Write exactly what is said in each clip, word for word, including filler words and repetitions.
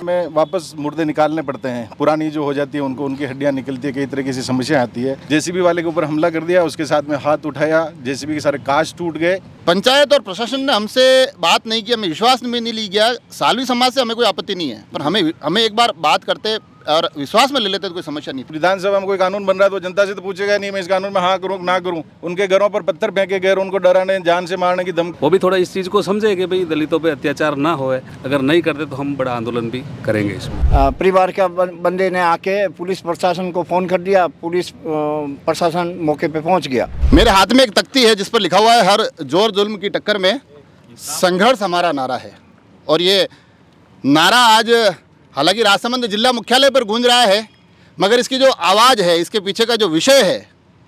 हमें वापस मुर्दे निकालने पड़ते हैं। पुरानी जो हो जाती है उनको उनकी हड्डियां निकलती है, कई तरह की समस्या आती है। जेसीबी वाले के ऊपर हमला कर दिया, उसके साथ में हाथ उठाया, जेसीबी के सारे कांच टूट गए। पंचायत और प्रशासन ने हमसे बात नहीं की, हमें विश्वास में नहीं ली गया। सालवी समाज से हमें कोई आपत्ति नहीं है, पर हमें हमें एक बार बात करते और विश्वास में ले लेते तो कोई समस्या नहीं थी। विधानसभा में कोई कानून बन रहा है तो जनता से तो पूछेगा नहीं मैं इस कानून में हाँ करूँ ना करूँ। उनके घरों पर पत्थर फेंके गए, उनको डराने, जान से मारने की धमकी। वो भी थोड़ा इस चीज़ को समझे कि भाई दलितों पे अत्याचार ना हो, अगर नहीं करते तो हम बड़ा आंदोलन भी करेंगे इसमें। परिवार के बंदे ने आके पुलिस प्रशासन को फ़ोन कर दिया, पुलिस प्रशासन मौके पे पहुंच गया। मेरे हाथ में एक तख्ती है जिस पर लिखा हुआ है, हर जोर जुल्म की टक्कर में संघर्ष हमारा नारा है। और ये नारा आज हालांकि राजसमंद जिला मुख्यालय पर गूंज रहा है, मगर इसकी जो आवाज़ है, इसके पीछे का जो विषय है,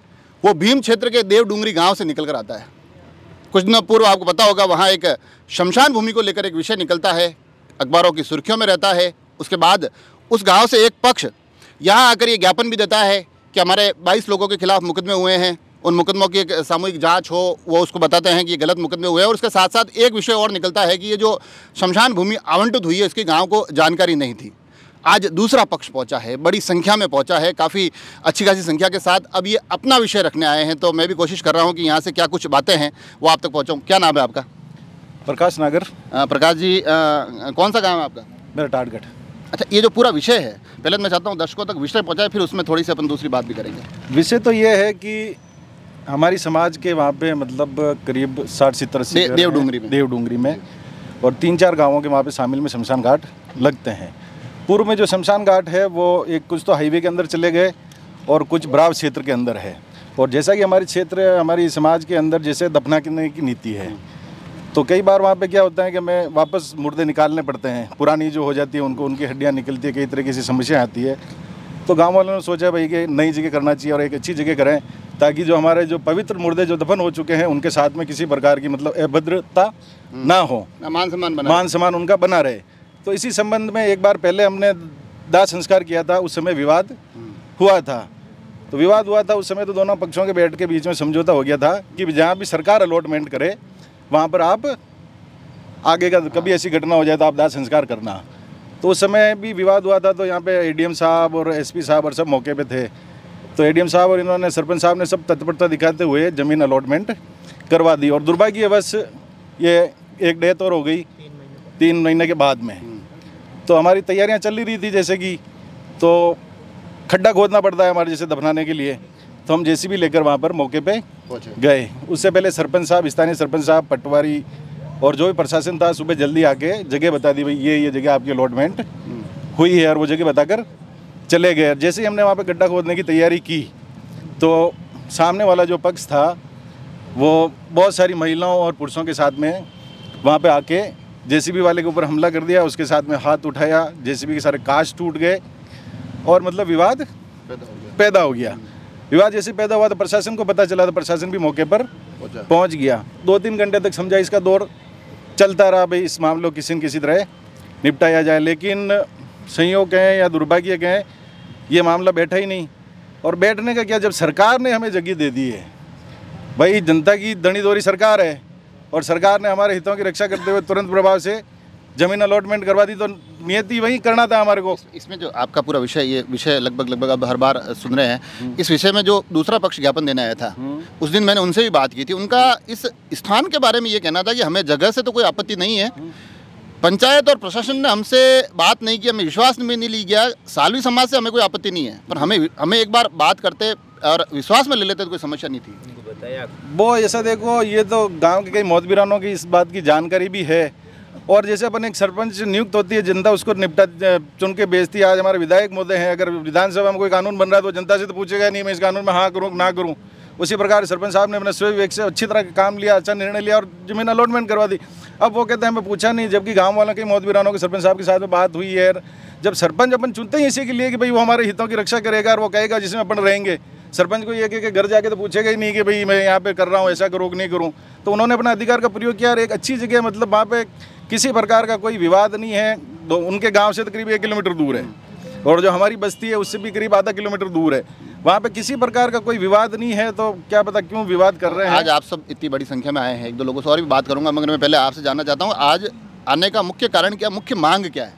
वो भीम क्षेत्र के देवडूंगरी गांव से निकल कर आता है। कुछ दिनों पूर्व आपको पता होगा वहाँ एक शमशान भूमि को लेकर एक विषय निकलता है, अखबारों की सुर्खियों में रहता है। उसके बाद उस गांव से एक पक्ष यहाँ आकर ये ज्ञापन भी देता है कि हमारे बाईस लोगों के खिलाफ मुकदमे हुए हैं, उन मुकदमों की एक सामूहिक जांच हो, वो उसको बताते हैं कि ये गलत मुकदमे हुए हैं। और उसके साथ साथ एक विषय और निकलता है कि ये जो शमशान भूमि आवंटित हुई है इसकी गांव को जानकारी नहीं थी। आज दूसरा पक्ष पहुंचा है, बड़ी संख्या में पहुंचा है, काफ़ी अच्छी खासी संख्या के साथ। अब ये अपना विषय रखने आए हैं, तो मैं भी कोशिश कर रहा हूं कि यहाँ से क्या कुछ बातें हैं वो आप तक पहुँचाऊँ। क्या नाम है आपका? प्रकाश नागर। प्रकाश जी, आ, कौन सा गाँव है आपका? मेरा टाटगढ़। अच्छा, ये जो पूरा विषय है, पहले मैं चाहता हूँ दर्शकों तक विषय पहुँचाए, फिर उसमें थोड़ी सी अपन दूसरी बात भी करेंगे। विषय तो ये है कि हमारी समाज के वहाँ पे मतलब करीब साठ सत्तर अस्सी दे, देवडूंगरी में देवडूंगरी में और तीन चार गांवों के वहाँ पे शामिल में शमशान घाट लगते हैं। पूर्व में जो शमशान घाट है वो एक कुछ तो हाईवे के अंदर चले गए और कुछ ब्राव क्षेत्र के अंदर है। और जैसा कि हमारे क्षेत्र हमारी समाज के अंदर जैसे दफनाने की नीति है, तो कई बार वहाँ पे क्या होता है कि हमें वापस मुर्दे निकालने पड़ते हैं। पुरानी जो हो जाती है उनको उनकी हड्डियाँ निकलती है, कई तरह की समस्या आती है। तो गाँव वालों ने सोचा भाई कि नई जगह करना चाहिए और एक अच्छी जगह करें, ताकि जो हमारे जो पवित्र मुर्दे जो दफन हो चुके हैं उनके साथ में किसी प्रकार की मतलब अभद्रता ना हो, मान सम्मान बना मान सम्मान उनका बना रहे। तो इसी संबंध में एक बार पहले हमने दाह संस्कार किया था, उस समय विवाद हुआ था। तो विवाद हुआ था उस समय तो दोनों पक्षों के बैठ के बीच में समझौता हो गया था कि जहाँ भी सरकार अलॉटमेंट करे वहाँ पर आप आगे का कभी ऐसी घटना हो जाए तो आप दाह संस्कार करना। तो उस समय भी विवाद हुआ था, तो यहाँ पे एडीएम साहब और एसपी साहब और सब मौके पे थे। तो एडीएम साहब और इन्होंने सरपंच साहब ने सब तत्परता दिखाते हुए ज़मीन अलॉटमेंट करवा दी। और दुर्भाग्यवश ये एक डेथ और हो गई तीन महीने के बाद में। तो हमारी तैयारियां चल ही रही थी, जैसे कि तो खड्डा खोदना पड़ता है हमारे जैसे दफनाने के लिए, तो हम जेसीबी लेकर वहाँ पर मौके पे गए। उससे पहले सरपंच साहब, स्थानीय सरपंच साहब, पटवारी और जो भी प्रशासन था सुबह जल्दी आके जगह बता दी, भाई ये ये जगह आपकी अलॉटमेंट हुई है, और वो जगह बताकर चले गए। जैसे ही हमने वहाँ पे गड्ढा खोदने की तैयारी की तो सामने वाला जो पक्ष था वो बहुत सारी महिलाओं और पुरुषों के साथ में वहाँ पे आके जेसीबी वाले के ऊपर हमला कर दिया, उसके साथ में हाथ उठाया, जेसीबी के सारे कांच टूट गए और मतलब विवाद पैदा हो गया। विवाद जैसे पैदा हुआ तो प्रशासन को पता चला, तो प्रशासन भी मौके पर पहुँच गया। दो तीन घंटे तक समझाइश का दौर चलता रहा, भाई इस मामले को किसी न किसी तरह निपटाया जाए। लेकिन संयोग कहें या दुर्भाग्य कहें, ये मामला बैठा ही नहीं। और बैठने का क्या, जब सरकार ने हमें जगह दे दी है, भाई जनता की दणी दोरी सरकार है, और सरकार ने हमारे हितों की रक्षा करते हुए तुरंत प्रभाव से जमीन अलॉटमेंट करवा दी, तो नियति वही करना था हमारे को। इसमें जो आपका पूरा विषय, ये विषय लगभग लगभग अब हर बार सुन रहे हैं, इस विषय में जो दूसरा पक्ष ज्ञापन देने आया था, उस दिन मैंने उनसे भी बात की थी। उनका इस स्थान के बारे में ये कहना था कि हमें जगह से तो कोई आपत्ति नहीं है, पंचायत और प्रशासन ने हमसे बात नहीं की, हमें विश्वास में नहीं ली गया। सालवी समाज से हमें कोई आपत्ति नहीं है, पर हमें हमें एक बार बात करते और विश्वास में ले लेते तो कोई समस्या नहीं थी। वो ऐसा देखो, ये तो गांव के कई मोहतबीरानों की इस बात की जानकारी भी है। और जैसे अपन एक सरपंच नियुक्त होती है, जनता उसको निपटा चुन के भेजती है। आज हमारे विधायक महोदय हैं, अगर विधानसभा में कोई कानून बन रहा है तो जनता से तो पूछेगा नहीं मैं इस कानून में हाँ करूँ ना करूँ। उसी प्रकार सरपंच साहब ने अपने स्वयं विवेक से अच्छी तरह काम लिया, अच्छा निर्णय लिया और जमीन अलॉटमेंट करवा दी। अब वो कहते हैं हमें पूछा नहीं, जबकि गांव वालों के मोहतबीरानों के सरपंच साहब के साथ में बात हुई है। जब सरपंच अपन चुनते ही इसी के लिए कि भाई वो हमारे हितों की रक्षा करेगा और वो कहेगा जिसमें अपन रहेंगे। सरपंच को ये कि घर जाके तो पूछेगा ही नहीं कि भाई मैं यहाँ पे कर रहा हूँ, ऐसा करूँ कि नहीं करूँ। तो उन्होंने अपना अधिकार का प्रयोग किया और एक अच्छी जगह, मतलब वहाँ पे किसी प्रकार का कोई विवाद नहीं है। तो उनके गाँव से तो करीब एक किलोमीटर दूर है और जो हमारी बस्ती है उससे भी करीब आधा किलोमीटर दूर है। वहाँ पे किसी प्रकार का कोई विवाद नहीं है, तो क्या पता क्यों विवाद कर रहे हैं। आज आप सब इतनी बड़ी संख्या में आए हैं, एक दो लोगों से और भी बात करूँगा, मगर मैं पहले आपसे जानना चाहता हूँ आज आने का मुख्य कारण क्या, मुख्य मांग क्या है?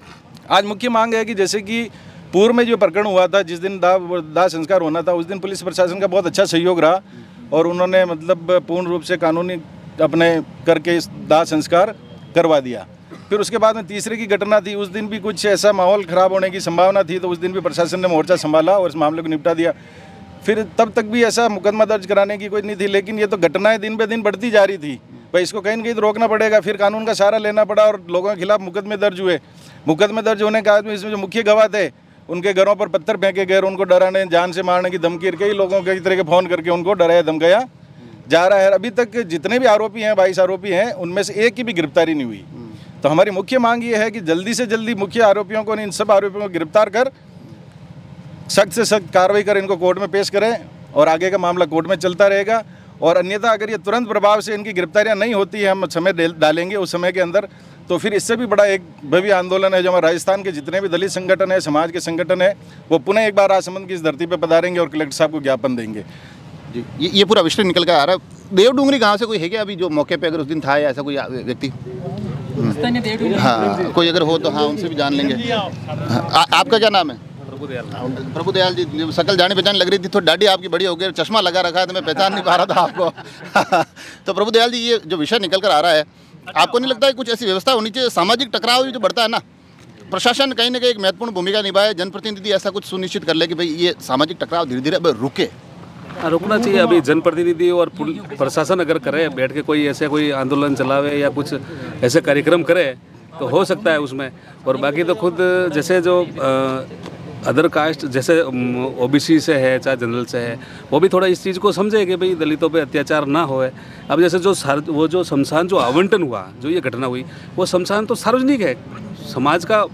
आज मुख्य मांग है कि जैसे कि पूर्व में जो प्रकरण हुआ था, जिस दिन दाह दाह संस्कार होना था, उस दिन पुलिस प्रशासन का बहुत अच्छा सहयोग रहा और उन्होंने मतलब पूर्ण रूप से कानूनी अपने करके इस दाह संस्कार करवा दिया। फिर उसके बाद में तीसरे की घटना थी, उस दिन भी कुछ ऐसा माहौल ख़राब होने की संभावना थी, तो उस दिन भी प्रशासन ने मोर्चा संभाला और इस मामले को निपटा दिया। फिर तब तक भी ऐसा मुकदमा दर्ज कराने की कोई नहीं थी, लेकिन ये तो घटनाएं दिन पे दिन बढ़ती जा रही थी। भाई इसको कहीं ना कहीं तो रोकना पड़ेगा। फिर कानून का सहारा लेना पड़ा और लोगों के खिलाफ मुकदमे दर्ज हुए। मुकदमे दर्ज होने के बाद में इसमें जो मुख्य गवाह थे, उनके घरों पर पत्थर फेंके गए, उनको डराने, जान से मारने की धमकी, कई लोगों के तरह के फ़ोन करके उनको डराया धमकाया जा रहा है। अभी तक जितने भी आरोपी हैं, बाईस आरोपी हैं, उनमें से एक की भी गिरफ्तारी नहीं हुई। तो हमारी मुख्य मांग ये है कि जल्दी से जल्दी मुख्य आरोपियों को, इन सब आरोपियों को गिरफ्तार कर सख्त से सख्त कार्रवाई कर इनको कोर्ट में पेश करें और आगे का मामला कोर्ट में चलता रहेगा। और अन्यथा अगर ये तुरंत प्रभाव से इनकी गिरफ्तारियां नहीं होती है, हम समय डालेंगे उस समय के अंदर, तो फिर इससे भी बड़ा एक भव्य आंदोलन है जो हमारे राजस्थान के जितने भी दलित संगठन है, समाज के संगठन है, वो पुनः एक बार राजसमंद की इस धरती पर पधारेंगे और कलेक्टर साहब को ज्ञापन देंगे। जी, ये ये पूरा विषय निकल कर आ रहा है। देवडूंगरी गांव से कोई है क्या अभी जो मौके पे, अगर उस दिन था या ऐसा कोई व्यक्ति? हाँ, कोई अगर हो तो हाँ उनसे भी जान लेंगे। आ, आपका क्या नाम है? प्रभु दयाल। प्रभु दयाल जी, शकल जानी पहचान लग रही थी, थोड़ी दाढ़ी आपकी बड़ी हो गई, चश्मा लगा रखा है तो मैं पहचान नहीं पा रहा था आपको। तो प्रभु दयाल जी, ये जो विषय निकल कर आ रहा है, आपको नहीं लगता है कुछ ऐसी व्यवस्था होनी चाहिए? सामाजिक टकराव जो बढ़ता है ना, प्रशासन कहीं ना कहीं एक महत्वपूर्ण भूमिका निभाए, जनप्रतिनिधि ऐसा कुछ सुनिश्चित कर ले कि भाई ये सामाजिक टकराव धीरे धीरे रुके। रुकना चाहिए। अभी जनप्रतिनिधि और प्रशासन अगर करे, बैठ के कोई ऐसे कोई आंदोलन चलावे या कुछ ऐसे कार्यक्रम करे तो हो सकता है उसमें। और बाकी तो खुद जैसे जो अदर कास्ट जैसे ओबीसी से है चाहे जनरल से है, वो भी थोड़ा इस चीज़ को समझे कि भाई दलितों पे अत्याचार ना होए। अब जैसे जो वो जो शमशान जो आवंटन हुआ, जो ये घटना हुई, वो शमशान तो सार्वजनिक है, समाज का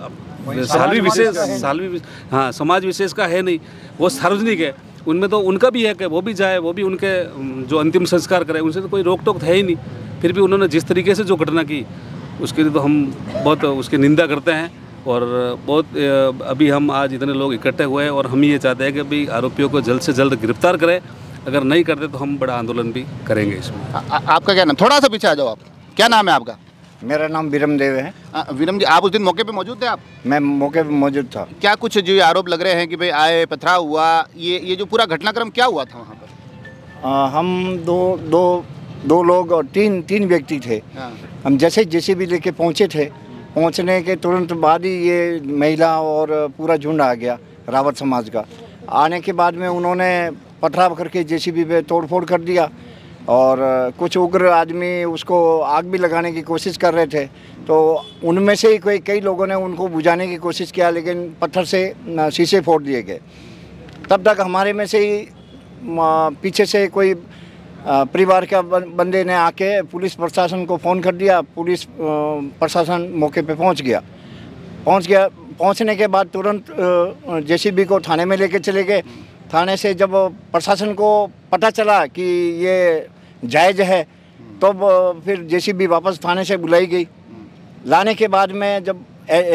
सालवी विशेष सालवी हाँ समाज विशेष का है नहीं, वो सार्वजनिक है। उनमें तो उनका भी है कि वो भी जाए, वो भी उनके जो अंतिम संस्कार करे, उनसे तो कोई रोक टोक है ही नहीं। फिर भी उन्होंने जिस तरीके से जो घटना की, उसके लिए तो हम बहुत उसकी निंदा करते हैं। और बहुत अभी हम आज इतने लोग इकट्ठे हुए हैं और हम ये चाहते हैं कि भाई आरोपियों को जल्द से जल्द गिरफ्तार करें। अगर नहीं करते तो हम बड़ा आंदोलन भी करेंगे इसमें। आ, आपका क्या नाम? थोड़ा सा पीछे आ जाओ आप। क्या नाम है आपका? मेरा नाम विरम देव है। विरम जी, आप उस दिन मौके पे मौजूद थे? आप? मैं मौके पे मौजूद था। क्या कुछ जो आरोप लग रहे हैं कि भाई आए, पथराव हुआ, ये ये जो पूरा घटनाक्रम क्या हुआ था वहाँ पर? आ, हम दो दो दो लोग और तीन तीन व्यक्ति थे। हाँ। हम जैसे जेसीबी लेके पहुँचे थे, पहुँचने के तुरंत बाद ही ये महिला और पूरा झुंड आ गया रावत समाज का। आने के बाद में उन्होंने पथराव करके जेसीबी पे तोड़फोड़ कर दिया और कुछ उग्र आदमी उसको आग भी लगाने की कोशिश कर रहे थे। तो उनमें से ही कोई कई लोगों ने उनको बुझाने की कोशिश किया, लेकिन पत्थर से शीशे फोड़ दिए गए। तब तक हमारे में से ही पीछे से कोई परिवार का बंदे ने आके पुलिस प्रशासन को फ़ोन कर दिया। पुलिस प्रशासन मौके पे पहुंच गया पहुंच गया पहुंचने के बाद तुरंत जेसीबी को थाने में लेके चले गए। थाने से जब प्रशासन को पता चला कि ये जायज़ है, तो फिर जेसीबी वापस थाने से बुलाई गई। लाने के बाद में जब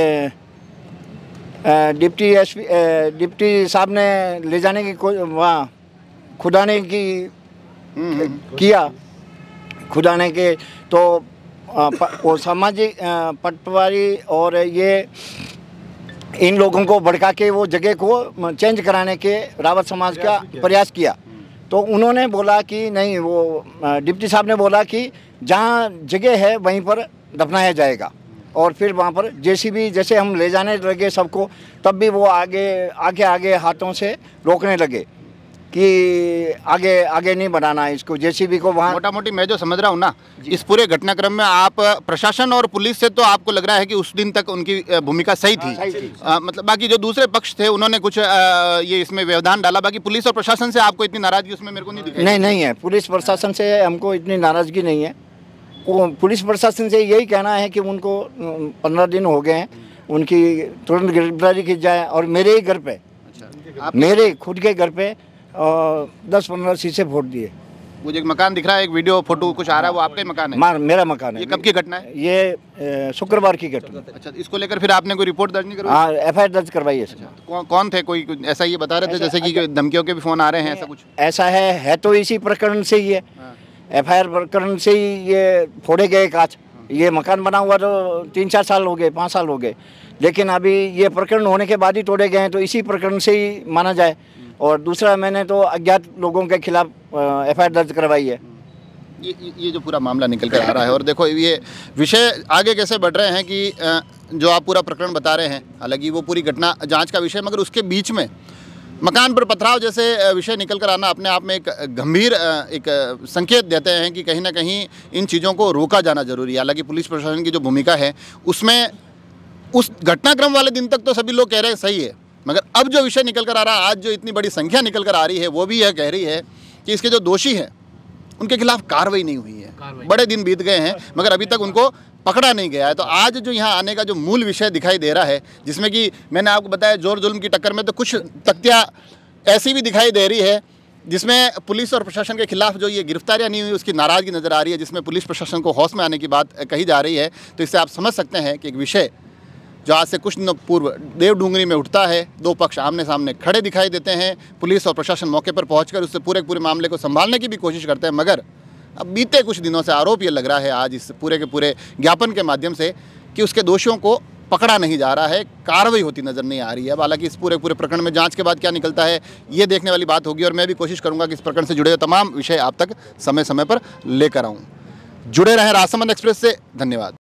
डिप्टी एसपी डिप्टी साहब ने ले जाने की वहाँ खुदाने की किया खुदाने के, तो वो सामाजिक पटवारी और ये इन लोगों को भड़का के वो जगह को चेंज कराने के रावत समाज का प्रयास किया। तो उन्होंने बोला कि नहीं, वो डिप्टी साहब ने बोला कि जहाँ जगह है वहीं पर दफनाया जाएगा। और फिर वहाँ पर जेसीबी जैसे हम ले जाने लगे सबको, तब भी वो आगे आगे आगे हाथों से रोकने लगे कि आगे आगे नहीं बढ़ाना है इसको, जेसीबी को वहाँ। मोटा मोटी मैं जो समझ रहा हूँ ना, इस पूरे घटनाक्रम में आप प्रशासन और पुलिस से तो आपको लग रहा है कि उस दिन तक उनकी भूमिका सही थी, सही थी। आ, मतलब बाकी जो दूसरे पक्ष थे उन्होंने कुछ आ, ये इसमें व्यवधान डाला। बाकी पुलिस और प्रशासन से आपको इतनी नाराजगी उसमें मेरे को नहीं दिखाई? नहीं नहीं है, पुलिस प्रशासन से हमको इतनी नाराज़गी नहीं है। पुलिस प्रशासन से यही कहना है कि उनको पंद्रह दिन हो गए हैं, उनकी तुरंत गिरफ्तारी की जाए। और मेरे ही घर पे, मेरे खुद के घर पे दस पंद्रह शीशे फोड़ दिए। मुझे एक मकान दिख रहा है, एक वीडियो फोटो कुछ आ रहा है, वो आपका ही मकान है? मार मेरा मकान है। ये कब की घटना है? ये शुक्रवार की घटना। अच्छा, इसको लेकर फिर आपने कोई रिपोर्ट दर्ज नहीं करवाई? हाँ, एफ आई आर दर्ज करवाई है। कौन कौन थे? कोई ऐसा ये बता रहे थे जैसे कि धमकियों के भी फोन आ रहे हैं, ऐसा कुछ? ऐसा है है तो इसी प्रकरण से ही है। एफ आई आर प्रकरण से ही ये फोड़े गए कांच। ये मकान बना हुआ तो तीन चार साल हो गए, पाँच साल हो गए, लेकिन अभी ये प्रकरण होने के बाद ही तोड़े गए हैं, तो इसी प्रकरण से ही माना जाए। और दूसरा, मैंने तो अज्ञात लोगों के खिलाफ एफ आई आर दर्ज करवाई है। ये ये जो पूरा मामला निकल कर आ रहा है, और देखो ये विषय आगे कैसे बढ़ रहे हैं कि जो आप पूरा प्रकरण बता रहे हैं, हालांकि वो पूरी घटना जांच का विषय, मगर उसके बीच में मकान पर पथराव जैसे विषय निकल कर आना अपने आप में एक गंभीर एक संकेत देते हैं कि कहीं ना कहीं इन चीज़ों को रोका जाना जरूरी है। हालांकि पुलिस प्रशासन की जो भूमिका है उसमें उस घटनाक्रम वाले दिन तक तो सभी लोग कह रहे हैं सही है, मगर अब जो विषय निकल कर आ रहा है, आज जो इतनी बड़ी संख्या निकल कर आ रही है, वो भी यह कह रही है कि इसके जो दोषी हैं उनके खिलाफ कार्रवाई नहीं हुई है। बड़े दिन बीत गए हैं मगर अभी तक उनको पकड़ा नहीं गया है। तो आज जो यहाँ आने का जो मूल विषय दिखाई दे रहा है, जिसमें कि मैंने आपको बताया जोर जुल्म की टक्कर में, तो कुछ तथ्या ऐसी भी दिखाई दे रही है जिसमें पुलिस और प्रशासन के खिलाफ जो ये गिरफ्तारियां नहीं हुई उसकी नाराज़गी नज़र आ रही है, जिसमें पुलिस प्रशासन को होश में आने की बात कही जा रही है। तो इससे आप समझ सकते हैं कि एक विषय जो आज से कुछ दिनों पूर्व देवडूंगरी में उठता है, दो पक्ष आमने सामने खड़े दिखाई देते हैं, पुलिस और प्रशासन मौके पर पहुंचकर उससे पूरे पूरे मामले को संभालने की भी कोशिश करते हैं, मगर अब बीते कुछ दिनों से आरोप ये लग रहा है आज इस पूरे के पूरे ज्ञापन के माध्यम से कि उसके दोषियों को पकड़ा नहीं जा रहा है, कार्रवाई होती नज़र नहीं आ रही है। अब हालांकि इस पूरे पूरे प्रकरण में जांच के बाद क्या निकलता है ये देखने वाली बात होगी, और मैं भी कोशिश करूंगा कि इस प्रकरण से जुड़े तमाम विषय आप तक समय समय पर लेकर आऊँ। जुड़े रहें राजसमंद एक्सप्रेस से। धन्यवाद।